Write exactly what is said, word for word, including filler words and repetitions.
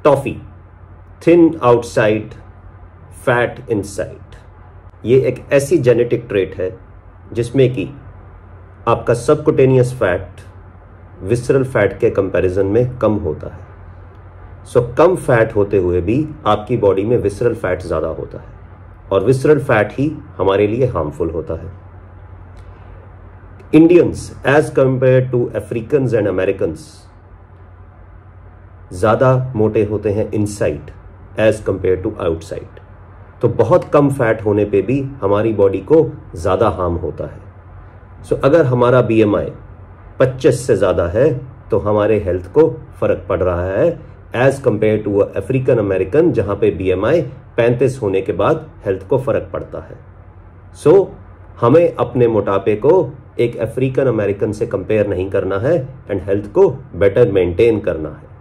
Toffee, thin outside fat inside. ये एक ऐसी जेनेटिक ट्रेट है जिसमें कि आपका सबकुटेनियस फैट विसरल फैट के कंपैरिजन में कम होता है। सो so, कम फैट होते हुए भी आपकी बॉडी में विसरल फैट ज्यादा होता है और विसरल फैट ही हमारे लिए हार्मफुल होता है। Indians as compare to Africans and Americans ज्यादा मोटे होते हैं inside as compare to outside. तो बहुत कम फैट होने पे भी हमारी बॉडी को ज्यादा हार्म होता है। सो so, अगर हमारा बीएमआई पच्चीस से ज्यादा है तो हमारे हेल्थ को फर्क पड़ रहा है as compare to African American जहां पे बीएमआई पैंतीस होने के बाद हेल्थ को फर्क पड़ता है। सो so, हमें अपने मोटापे को एक अफ्रीकन अमेरिकन से कंपेयर नहीं करना है एंड हेल्थ को बेटर मेंटेन करना है।